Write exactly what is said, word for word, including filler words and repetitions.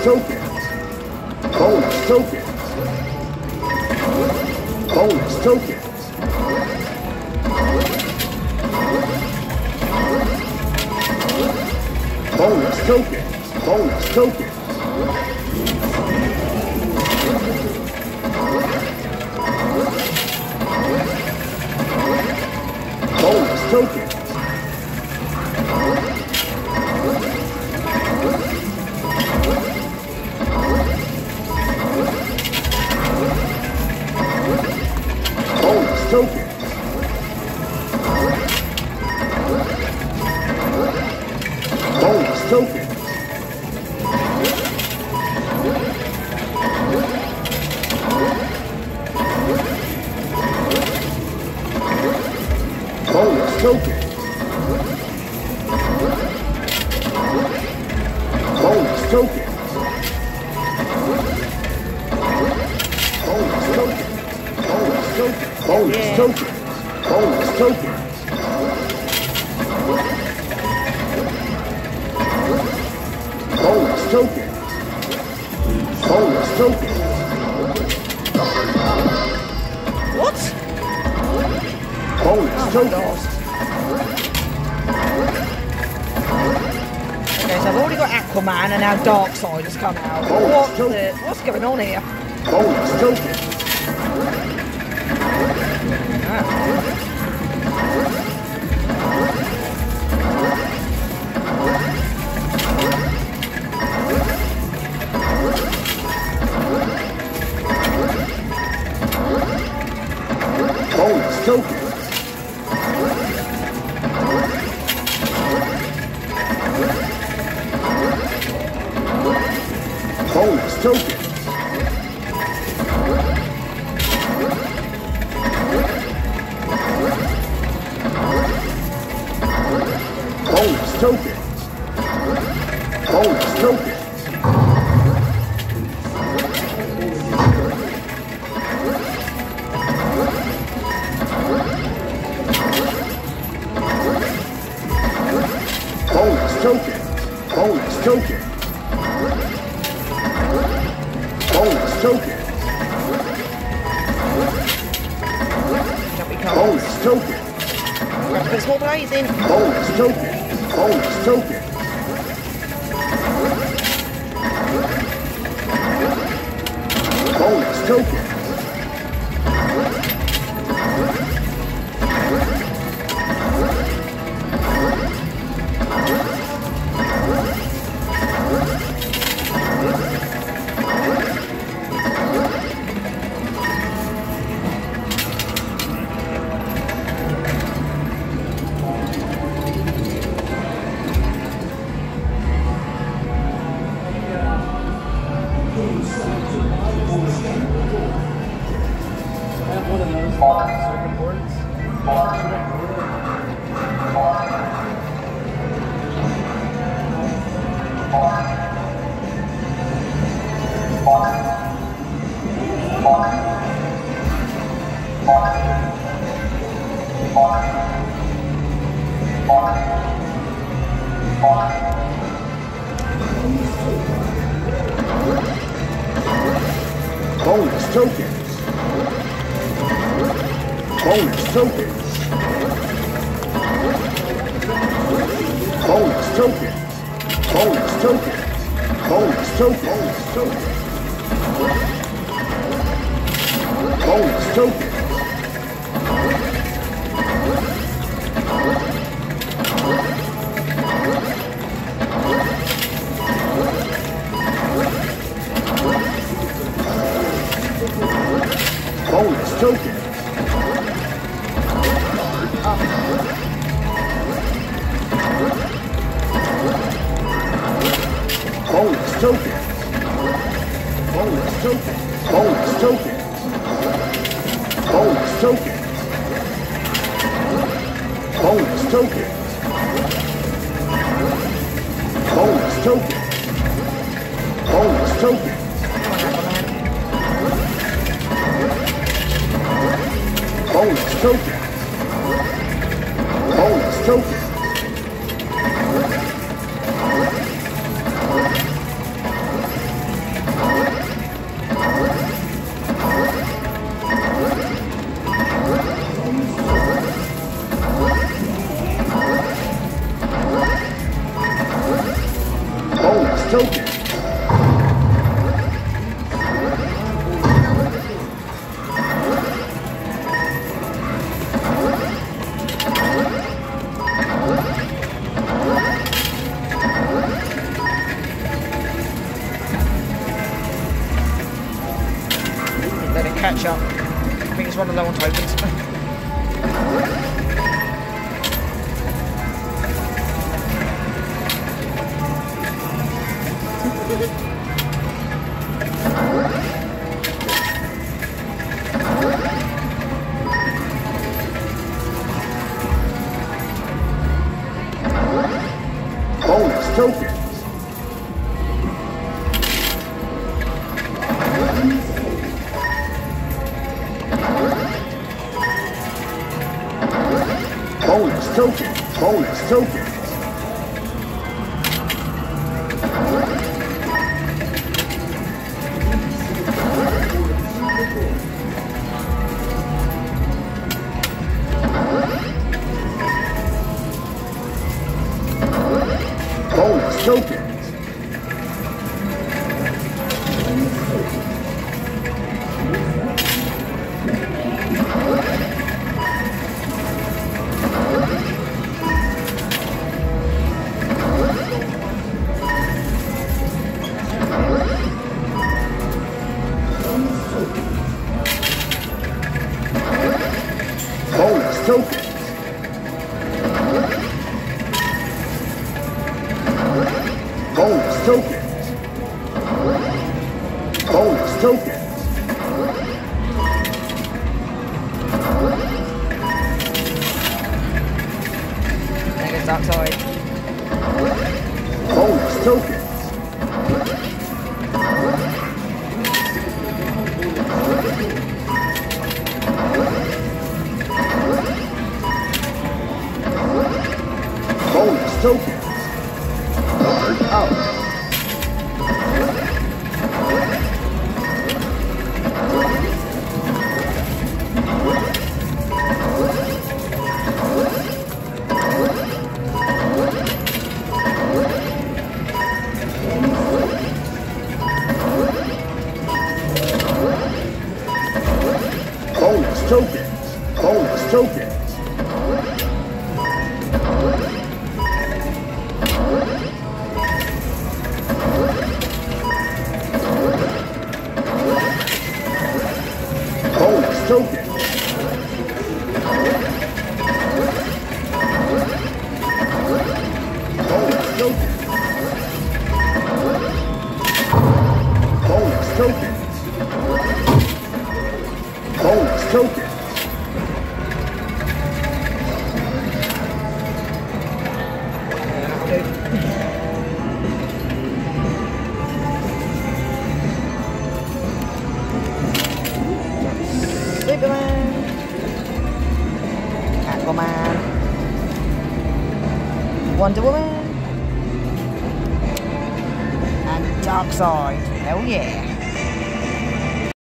tokens. Bonus tokens. Bonus tokens. Bonus tokens. Bonus tokens. Bonus tokens. Bonus tokens. Bonus tokens. Bonus tokens. Bonus tokens. Bonus tokens. Bonus tokens. Bonus tokens. Bonus tokens. Bonus tokens. Bonus tokens. What? Bonus Oh, tokens. Okay, so I've already got Aquaman and now Darkseid has come out. Oh, What so- the, what's going on here? Bonus tokens. Ah. Bonus tokens. Bonus tokens. Bonus tokens. Bonus tokens. Bonus tokens. Bonus tokens. Bonus tokens. Jumpy cards. Bonus tokens. Let's put small blaze in. Bonus tokens. Bonus tokens. Bonus tokens. Bonus tokens. Bonus tokens. Bonus tokens. Bonus tokens. Bonus tokens. Bonus tokens. Bonus tokens. Bonus tokens. Bonus tokens. Bonus tokens. Bonus tokens. Bonus tokens. Bonus tokens. Bonus tokens. Bonus tokens. Bonus tokens. tokens. Let it catch up. I think it's running low on tokens. Bonus tokens. Bonus tokens. Bonus tokens. Bonus tokens. Bonus tokens. Bonus tokens. Bonus tokens. That goes outside. Bonus tokens. Bonus tokens. Card out. Bonus tokens. Bonus tokens. Bonus tokens. Bonus tokens. Bonus tokens. Bonus tokens. Superman, Aquaman, Wonder Woman, and Darkseid. Hell yeah.